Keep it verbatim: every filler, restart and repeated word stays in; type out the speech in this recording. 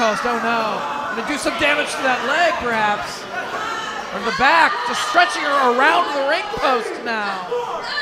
post. Oh no. Gonna do some damage to that leg, perhaps. Or the back, just stretching her around the ring post now.